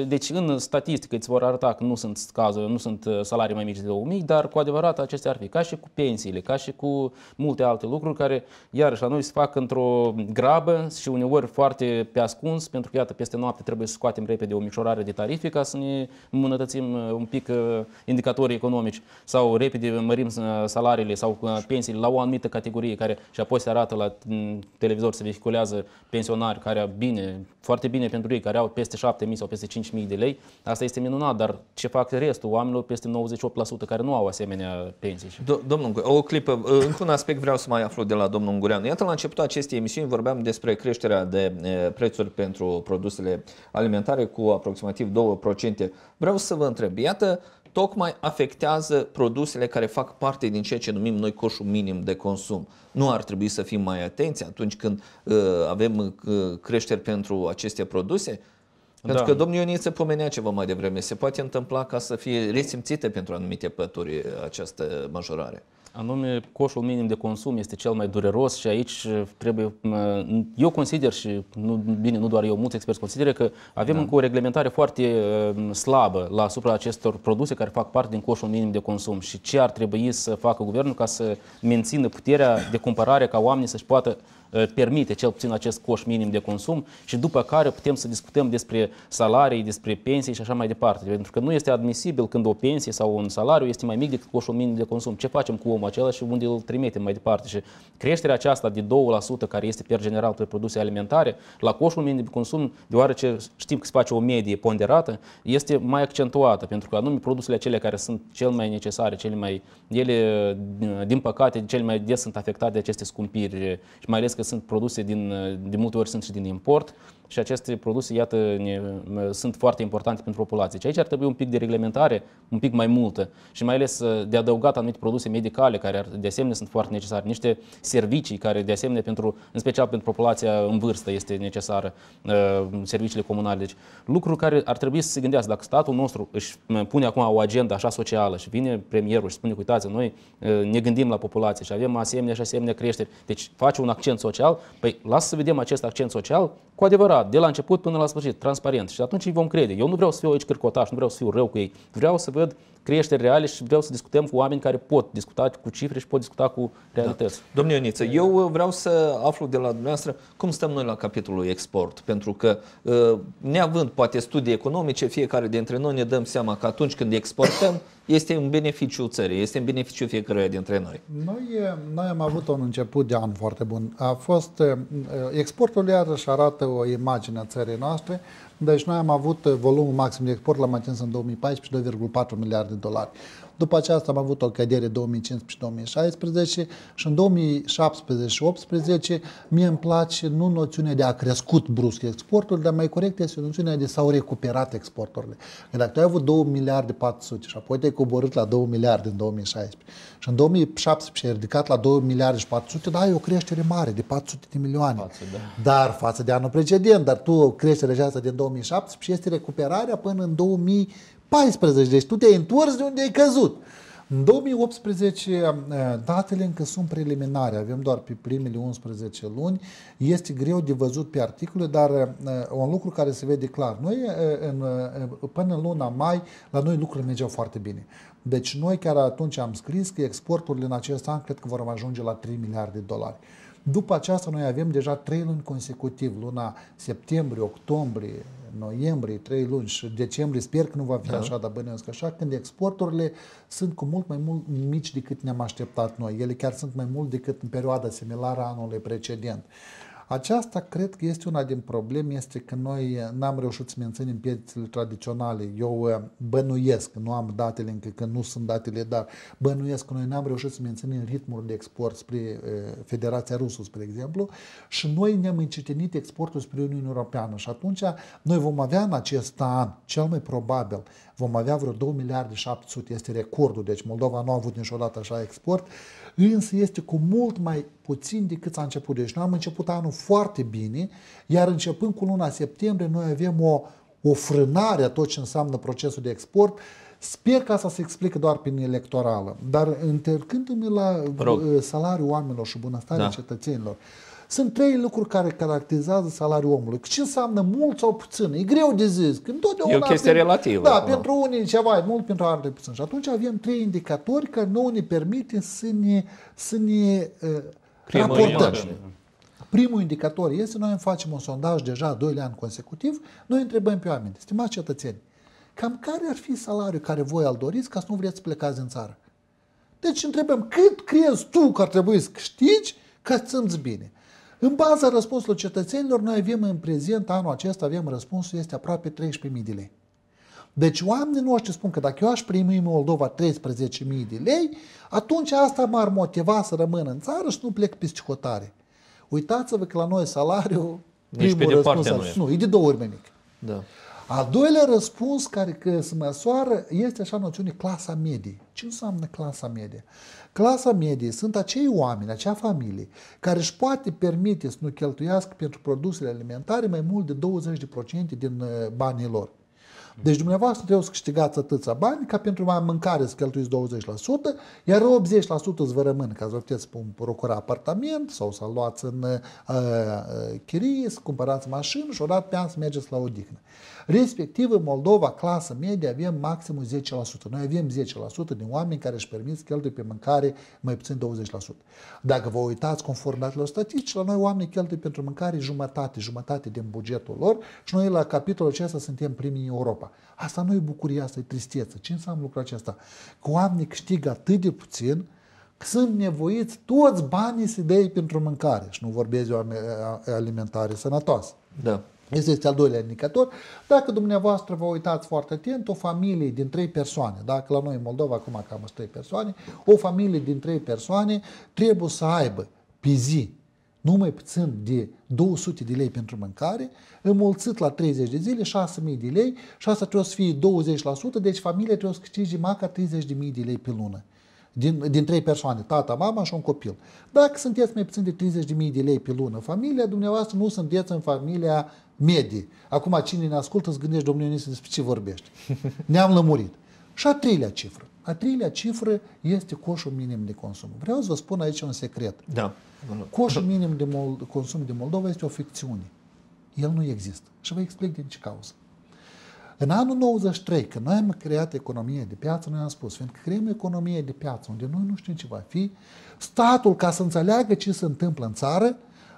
Speaker 3: în statistică îți vor arăta că nu sunt cazuri, nu sunt salarii mai mici de 2.000, dar cu adevărat acestea ar fi, ca și cu pensiile, ca și cu multe alte lucruri care, iarăși, la noi se fac într-o grabă și uneori foarte pe ascuns, pentru că, iată, peste noapte trebuie să scoatem repede o micșorare de tarife ca să ne îmbunătățim un pic indicatorii economici sau repede mărim salariile sau pensiile la o anumită categorie care și apoi se arată la televizor, se vehiculează pensionari care au foarte bine pentru ei, care au peste 7.000 sau peste 5.000 de lei. Asta este minunat, dar ce fac restul oamenilor peste 98% care nu au asemenea pensii?
Speaker 1: Domnul Ungureanu, o clipă, încă un aspect vreau să mai aflu de la domnul Ungureanu. Iată, la începutul acestei emisiuni vorbeam despre creșterea de prețuri pentru produsele alimentare cu aproximativ 2%. Vreau să vă întreb, iată, tocmai afectează produsele care fac parte din ceea ce numim noi coșul minim de consum. Nu ar trebui să fim mai atenți atunci când avem creșteri pentru aceste produse? Pentru că domnul Ioniță pomenea ceva mai devreme. Se poate întâmpla ca să fie resimțită pentru anumite pături această majorare.
Speaker 3: Anume, coșul minim de consum este cel mai dureros și aici trebuie, eu consider și nu doar eu, mulți experți consideră că avem încă o reglementare foarte slabă la asupra acestor produse care fac parte din coșul minim de consum și ce ar trebui să facă guvernul ca să mențină puterea de cumpărare ca oamenii să-și poată permite cel puțin acest coș minim de consum și după care putem să discutăm despre salarii, despre pensii și așa mai departe. Pentru că nu este admisibil când o pensie sau un salariu este mai mic decât coșul minim de consum. Ce facem cu omul acela și unde îl trimitem mai departe? Și creșterea aceasta de 2% care este per general pe produse alimentare, la coșul minim de consum, deoarece știm că se face o medie ponderată, este mai accentuată, pentru că anume produsele acelea care sunt cel mai necesare, ele, din păcate, cel mai des sunt afectate de aceste scumpiri și mai ales că sunt produse de multe ori sunt și din import și aceste produse, iată, sunt foarte importante pentru populație. Și aici ar trebui un pic de reglementare, un pic mai multă și mai ales de adăugat anumite produse medicale care de asemenea sunt foarte necesare, niște servicii care de asemenea în special pentru populația în vârstă este necesară, serviciile comunale. Deci lucruri care ar trebui să se gândească. Dacă statul nostru își pune acum o agendă așa socială și vine premierul și spune, uitați, noi ne gândim la populație și avem asemenea și asemenea creșteri, deci face un accent social, păi lasă să vedem acest accent social cu adevărat, de la început până la sfârșit, transparent și atunci îi vom crede. Eu nu vreau să fiu aici cârcotaș, nu vreau să fiu rău cu ei, vreau să văd creșteri reale și vreau să discutăm cu oameni care pot discuta cu cifre și pot discuta cu realități.
Speaker 1: Da. Domnule Ioniță, eu vreau să aflu de la dumneavoastră cum stăm noi la capitolul export, pentru că neavând poate studii economice, fiecare dintre noi ne dăm seama că atunci când exportăm este în beneficiul țării, este în beneficiul fiecăruia dintre noi.
Speaker 2: Noi am avut un început de an foarte bun. A fost exportul iarăși arată o imagine a țării noastre. Deci noi am avut volumul maxim de export, l-am atins în 2014, 2,4 miliarde de dolari. După aceasta am avut o cădere 2015-2016 și în 2017 și 2018 mie îmi place nu noțiunea de a crescut brusc exportul, dar mai corect este noțiunea de s-au recuperat exporturile. Că dacă tu ai avut 2 miliarde 400 și apoi te-ai coborât la 2 miliarde în 2016 și în 2017 ai ridicat la 2 miliarde și 400, da, e o creștere mare de 400 de milioane. Dar față de anul precedent, dar tu creșterea aceasta din 2017 este recuperarea până în 2014, deci tu te-ai întors de unde ai căzut. În 2018 datele încă sunt preliminare, avem doar pe primele 11 luni, este greu de văzut pe articole, dar un lucru care se vede clar, noi până în luna mai, la noi lucrurile mergeau foarte bine. Deci noi chiar atunci am scris că exporturile în acest an cred că vor ajunge la 3 miliarde de dolari. După aceasta noi avem deja 3 luni consecutiv, luna septembrie, octombrie, noiembrie, 3 luni și decembrie, sper că nu va fi așa, dar bănuiesc așa, când exporturile sunt cu mult mai mult mici decât ne-am așteptat noi. Ele chiar sunt mai mult decât în perioada similară a anului precedent. Aceasta cred că este una din probleme, este că noi n-am reușit să menținem piețele tradiționale. Eu bănuiesc, nu am datele încă, că nu sunt datele, dar bănuiesc că noi n-am reușit să menținem ritmul de export spre Federația Rusă, spre exemplu, și noi ne-am încetinit exportul spre Uniunea Europeană și atunci noi vom avea în acest an, cel mai probabil, vom avea vreo 2 miliarde 700, este recordul, deci Moldova nu a avut niciodată așa export, însă este cu mult mai puțin decât s-a început. Deci noi am început anul foarte bine, iar începând cu luna septembrie noi avem o frânare a tot ce înseamnă procesul de export. Sper că asta se explică doar prin electorală, dar întorcându-mi la salariul oamenilor și bunăstarea cetățenilor, sunt 3 lucruri care caracterizează salariul omului. Ce înseamnă mult sau puțin? E greu de zis.
Speaker 1: E o chestie relativă.
Speaker 2: Da, pentru unii ceva e mult, pentru alții puțin. Și atunci avem 3 indicatori care nouă ne permite să ne raportăm. Primul indicator este, noi facem un sondaj deja 2 ani consecutiv, noi întrebăm pe oameni, stimați cetățeni, cam care ar fi salariul care voi îl doriți ca să nu vreți să plecați din țară? Deci întrebăm, cât crezi tu că ar trebui să câștigi ca să simți bine? În baza răspunsului cetățenilor, noi avem în prezent, anul acesta, avem răspunsul, este aproape 13.000 de lei. Deci oamenii noștri spun că dacă eu aș primi în Moldova 13.000 de lei, atunci asta m-ar motiva să rămân în țară și nu plec peste hotare. Uitați-vă că la noi salariul, primul răspuns, nu, e de 2 ori mai mic.
Speaker 1: Da.
Speaker 2: Al doilea răspuns care se măsoară este așa noțiune clasa medie. Ce înseamnă clasa medie? Clasa medie sunt acei oameni, acea familie, care își poate permite să nu cheltuiască pentru produsele alimentare mai mult de 20% din banii lor. Deci dumneavoastră trebuie să câștigați atâția bani ca pentru mâncare să cheltuiți 20%, iar 80% îți vă rămân ca să puteți procura apartament sau să luați în chirie, să cumpărați mașină și odată pe an să mergeți la odihnă. Respectiv, în Moldova, clasă medie, avem maximum 10%. Noi avem 10% din oameni care își permit să cheltuie pe mâncare mai puțin 20%. Dacă vă uitați conform datelor statistice, la noi oamenii cheltuie pentru mâncare jumătate din bugetul lor și noi la capitolul acesta suntem primii în Europa. Asta nu e bucurie, asta e tristețe. Ce înseamnă lucrul acesta? Că oamenii câștigă atât de puțin că sunt nevoiți toți banii să dea pentru mâncare și nu vorbesc de o alimentare sănătoasă.
Speaker 1: Da.
Speaker 2: Este al doilea indicator. Dacă dumneavoastră vă uitați foarte atent, o familie din 3 persoane, dacă la noi în Moldova acum cam 3 persoane, o familie din 3 persoane trebuie să aibă pe zi numai puțin de 200 de lei pentru mâncare, înmulțit la 30 de zile, 6.000 de lei și asta trebuie să fie 20%, deci familia trebuie să câștige măcar 30.000 de lei pe lună. Din 3 persoane, tata, mama și un copil. Dacă sunteți mai puțin de 30.000 de lei pe lună, familia dumneavoastră nu sunteți în familia medie. Acum cine ne ascultă îți gândești, domnule Ionis, despre ce vorbești. Ne-am lămurit. Și a 3-lea cifră. A 3-lea cifră este coșul minim de consum. Vreau să vă spun aici un secret.
Speaker 1: Da.
Speaker 2: Coșul minim de consum din Moldova este o ficțiune. El nu există. Și vă explic din ce cauză. În anul 93, când noi am creat economie de piață, noi am spus, fiindcă creăm economie de piață, unde noi nu știm ce va fi, statul, ca să înțeleagă ce se întâmplă în țară,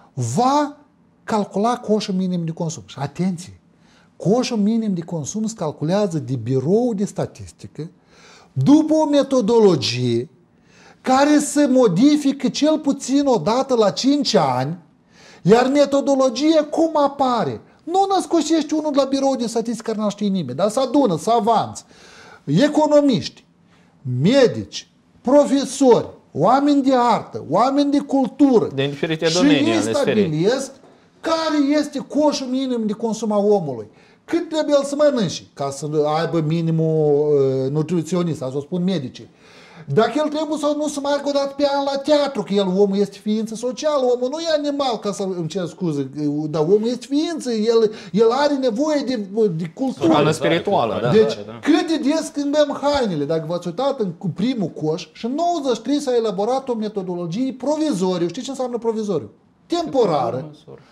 Speaker 2: va calcula coșul minim de consum. Și atenție, coșul minim de consum se calculează de birou de statistică după o metodologie care se modifică cel puțin o dată la 5 ani, iar metodologia cum apare? Nu născoșești unul de la birou de statistică care n-a știe nimeni, dar să adună, să avanță economiști, medici, profesori, oameni de artă, oameni de cultură
Speaker 1: din diferite domenii ale
Speaker 2: stabilesc care este coșul minim de consum a omului. Cât trebuie să mănânce ca să aibă minimul nutriționist, să o spun medicii. Dacă el trebuie sau nu să meargă o dată pe an la teatru, că omul este ființă socială, omul nu e animal, ca să îmi cer scuze, dar omul este ființă, el are nevoie de cultură.
Speaker 1: Hrană spirituală, da.
Speaker 2: Deci, cât de des schimbăm hainele, dacă v-ați uitat în primul coș, și în 93 s-a elaborat o metodologie provizoriu. Știți ce înseamnă provizoriu? Temporară.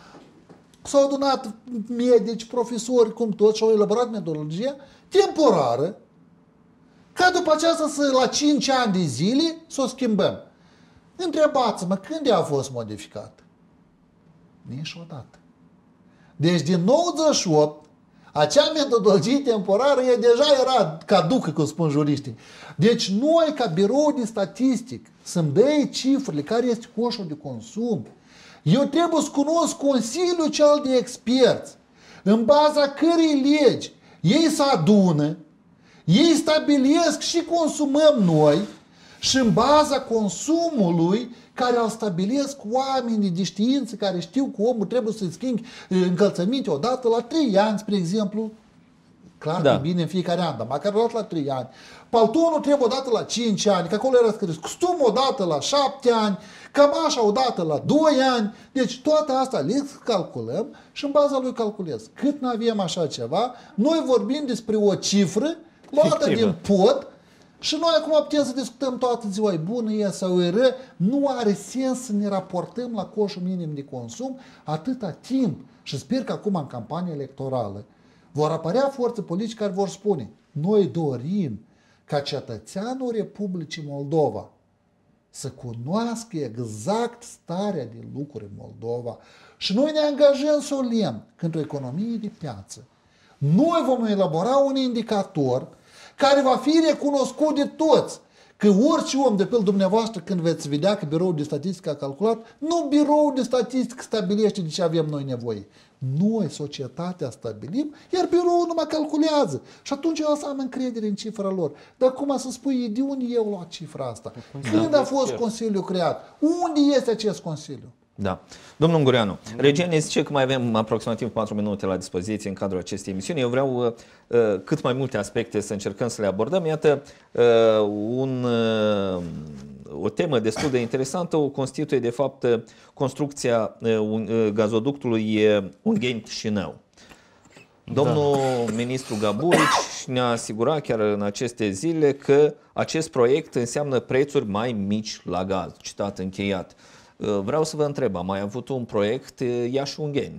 Speaker 2: S-au adunat medici, profesori, cum toți, și au elaborat metodologia temporară, ca după aceasta la 5 ani de zile să o schimbăm. Întrebați-mă, când ea a fost modificată? Niciodată. Deci din 98, acea metodologie temporară deja era caducă, cum spun juriștii. Deci noi, ca birou de statistic, să-mi dai cifrele, care este coșul de consum, eu trebuie să cunosc Consiliul cel de experți, în baza cărei legi ei se adună, ei stabilesc și consumăm noi și în baza consumului care îl stabilesc oamenii de știință care știu că omul trebuie să-i schimbi încălțăminte odată la 3 ani, spre exemplu, Clar
Speaker 1: Da.
Speaker 2: că e bine în fiecare an, dar măcar o dată la 3 ani. Paltonul trebuie o dată la 5 ani, că acolo era scris costumul o dată la 7 ani, cămașa o dată la 2 ani. Deci toate astea le calculăm și în baza lui calculez. Cât nu avem așa ceva, noi vorbim despre o cifră luată
Speaker 1: Fictivă.
Speaker 2: din pod și noi acum putem să discutăm toată ziua, e bună, e sau e ră. Nu are sens să ne raportăm la coșul minim de consum atâta timp. Și sper că acum în campanie electorală vor apărea forțe politice care vor spune: noi dorim ca cetățeanul Republicii Moldova să cunoască exact starea de lucruri în Moldova și noi ne angajăm solemn că într-o economie de piață noi vom elabora un indicator care va fi recunoscut de toți. Că orice om, de pildă dumneavoastră, când veți vedea că Biroul de Statistică a calculat, nu Biroul de Statistică stabilește de ce avem noi nevoie. Noi, societatea, stabilim, iar biroul numai calculează. Și atunci eu o să am încredere în cifra lor. Dar cum să spui, de unde eu luat cifra asta? Când a fost Consiliul creat? Unde este acest Consiliu?
Speaker 1: Da. Domnul Ungureanu, regia ne zice că mai avem aproximativ 4 minute la dispoziție în cadrul acestei emisiuni. Eu vreau cât mai multe aspecte să încercăm să le abordăm. Iată, o temă destul de interesantă o constituie de fapt construcția gazoductului Ungheni-Chișinău. Domnul ministru Gaburici ne-a asigurat chiar în aceste zile că acest proiect înseamnă prețuri mai mici la gaz. Citat încheiat. Vreau să vă întreb, am mai avut un proiect Iași-Ungheni?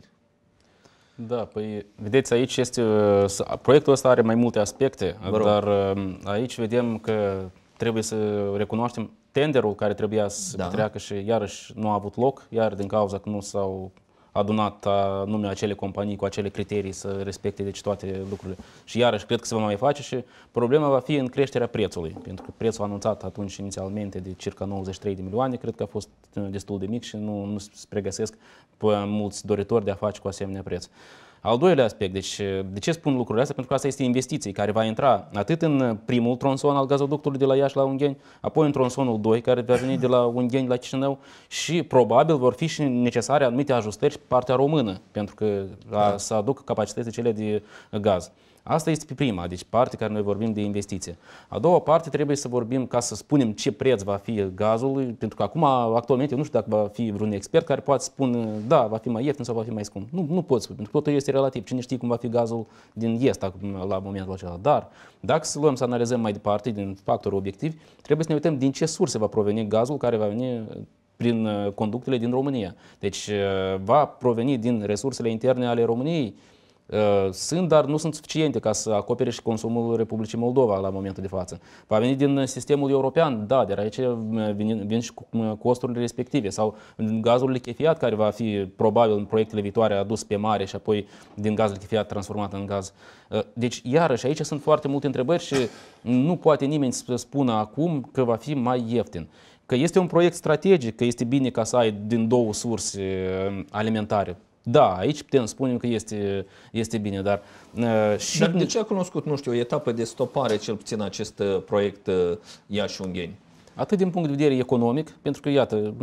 Speaker 3: Da, păi vedeți, aici este, proiectul ăsta are mai multe aspecte, dar aici vedem că trebuie să recunoaștem tenderul care trebuia să treacă și iarăși nu a avut loc, iar din cauza că nu s-au adunat anume acele companii cu acele criterii să respecte deci toate lucrurile. Și iarăși cred că se va mai face și problema va fi în creșterea prețului, pentru că prețul anunțat atunci inițialmente de circa 93 de milioane, cred că a fost destul de mic și nu se pregăsesc mulți doritori de a face cu asemenea preț. Al doilea aspect, deci de ce spun lucrurile astea? Pentru că asta este investiție care va intra atât în primul tronson al gazoductului de la Iași la Ungheni, apoi în tronsonul 2 care va veni de la Ungheni la Chișinău și probabil vor fi și necesare anumite ajustări pe partea română pentru că să aducă capacitățile cele de gaz. Asta este pe prima, deci parte care noi vorbim de investiție. A doua parte trebuie să vorbim ca să spunem ce preț va fi gazul, pentru că acum, actualmente, eu nu știu dacă va fi vreun expert care poate spune, da, va fi mai ieftin sau va fi mai scump. Nu pot spune, pentru că totul este relativ. Cine știe cum va fi gazul din est la momentul acela. Dar, dacă să luăm să analizăm mai departe, din factori obiectivi, trebuie să ne uităm din ce surse va proveni gazul care va veni prin conductele din România. Deci va proveni din resursele interne ale României. Sunt, dar nu sunt suficiente ca să acopere și consumul Republicii Moldova la momentul de față. Va veni din sistemul european, da, dar aici vin și costurile respective sau gazul lichefiat care va fi probabil în proiectele viitoare adus pe mare și apoi din gaz lichefiat transformat în gaz. Deci, iarăși, aici sunt foarte multe întrebări și nu poate nimeni să spună acum că va fi mai ieftin. Că este un proiect strategic, că este bine ca să ai din două surse alimentare. Da, aici putem spune că este bine, dar...
Speaker 1: Dar de ce a cunoscut, nu știu, o etapă de stopare, cel puțin acest proiect Iași-Ungheni?
Speaker 3: Atât din punct de vedere economic, pentru că, iată,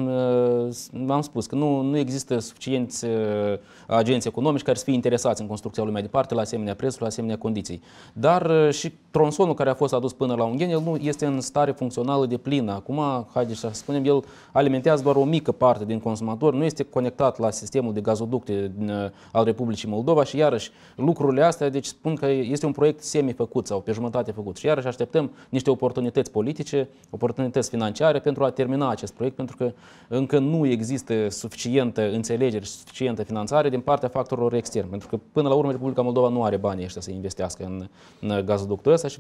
Speaker 3: am spus că nu există suficienți agenți economici care să fie interesați în construcția lui mai departe, la asemenea prețuri, la asemenea condiții. Dar și tronsonul care a fost adus până la Ungheni, el nu este în stare funcțională de plină. Acum, haideți să spunem, el alimentează doar o mică parte din consumatori, nu este conectat la sistemul de gazoducte al Republicii Moldova și, iarăși, lucrurile astea, deci spun că este un proiect semi-făcut sau pe jumătate făcut. Și, iarăși, așteptăm niște oportunități politice, oportunități financiare pentru a termina acest proiect, pentru că încă nu există suficientă înțelegere și suficientă finanțare din partea factorilor externi. Pentru că, până la urmă, Republica Moldova nu are banii ăștia să investească în gazoductul ăsta și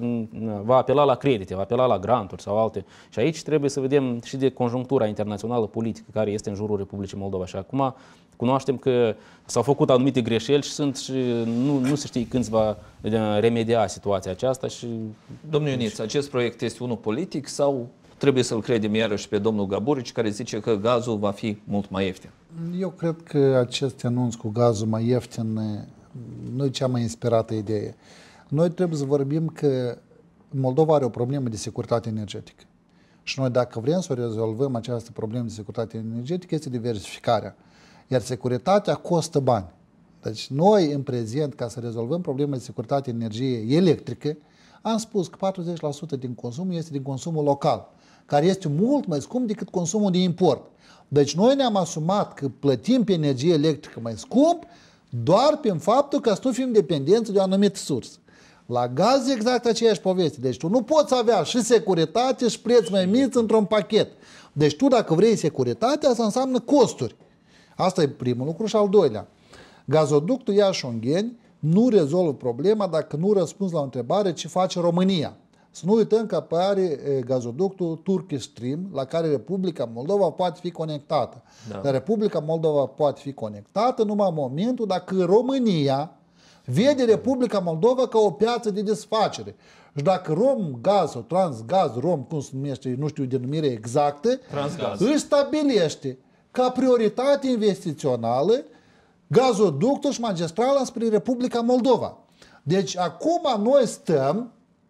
Speaker 3: va apela la credite, va apela la granturi sau alte. Și aici trebuie să vedem și de conjunctura internațională politică care este în jurul Republicii Moldova. Și acum cunoaștem că s-au făcut anumite greșeli și nu se știe când se va remedia situația aceasta. Și...
Speaker 1: Domnul Ioniț, acest proiect este unul politic sau trebuie să-l credem iarăși pe domnul Gaburici, care zice că gazul va fi mult mai ieftin?
Speaker 2: Eu cred că acest anunț cu gazul mai ieftin nu e cea mai inspirată idee. Noi trebuie să vorbim că Moldova are o problemă de securitate energetică. Și noi, dacă vrem să rezolvăm această problemă de securitate energetică, este diversificarea. Iar securitatea costă bani. Deci noi, în prezent, ca să rezolvăm problema de securitate energiei electrică, am spus că 40% din consum este din consumul local, care este mult mai scump decât consumul de import. Deci noi ne-am asumat că plătim pe energie electrică mai scump doar prin faptul că să nu fim dependenți de o anumită sursă. La gaz exact aceeași poveste. Deci tu nu poți avea și securitate și preț mai mic într-un pachet. Deci tu dacă vrei securitate, asta înseamnă costuri. Asta e primul lucru. Și al doilea, gazoductul Iași-Ungheni nu rezolvă problema dacă nu răspunzi la o întrebare ce face România. Să nu uităm că apare gazoductul Turkish Stream, la care Republica Moldova poate fi conectată.
Speaker 1: Da.
Speaker 2: Dar Republica Moldova poate fi conectată numai în momentul dacă România vede Republica Moldova ca o piață de desfacere. Și dacă Romgaz sau Transgaz, cum se numește, nu știu denumirea exactă,
Speaker 1: Transgaz,
Speaker 2: își stabilește ca prioritate investițională gazoductul și magistrala spre Republica Moldova. Deci acum noi stăm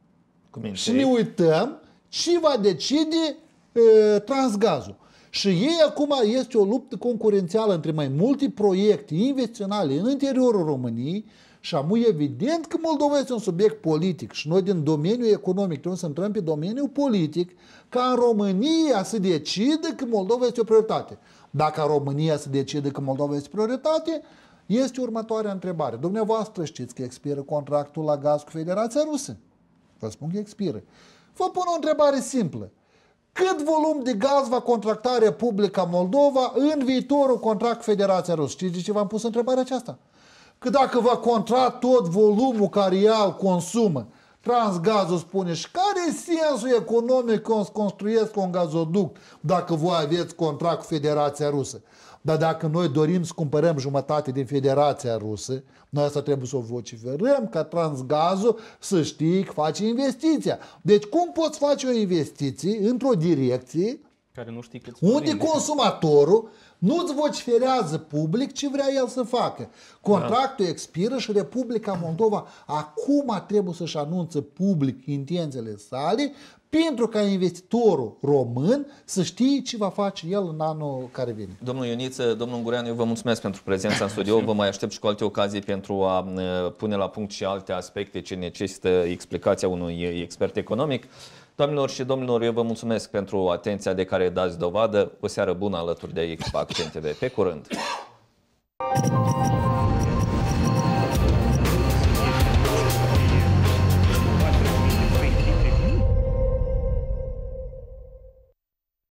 Speaker 2: și ne uităm ce va decide Transgazul. Și ei acum este o luptă concurențială între mai multe proiecte investiționale în interiorul României și amu evident că Moldova este un subiect politic și noi din domeniul economic trebuie să intrăm pe domeniul politic ca în România să decide că Moldova este o prioritate. Dacă în România se decide că Moldova este prioritate, este următoarea întrebare. Dumneavoastră știți că expiră contractul la gaz cu Federația Rusă? Vă spun că expiră. Vă pun o întrebare simplă. Cât volum de gaz va contracta Republica Moldova în viitorul contract cu Federația Rusă? Știți de ce v-am pus întrebarea aceasta? Că dacă va contracta tot volumul care ea îl consumă, Transgazul spune, și care e sensul economic că o să construiesc un gazoduct dacă voi aveți contract cu Federația Rusă? Dar dacă noi dorim să cumpărăm jumătate din Federația Rusă, noi asta trebuie să o vociferăm ca Transgazul să știe că face investiția. Deci cum poți face o investiție într-o direcție
Speaker 3: care nu știi cât
Speaker 2: unde consumatorul nu-ți vociferează public ce vrea el să facă? Contractul expiră și Republica Moldova acum trebuie să-și anunțe public intențiile sale pentru ca investitorul român să știe ce va face el în anul care vine.
Speaker 1: Domnul Ioniță, domnul Ungureanu, eu vă mulțumesc pentru prezența în studio. Vă mai aștept și cu alte ocazii pentru a pune la punct și alte aspecte ce necesită explicația unui expert economic. Doamnelor și domnilor, eu vă mulțumesc pentru atenția de care dați dovadă. O seară bună alături de echipa Accent TV. Pe curând!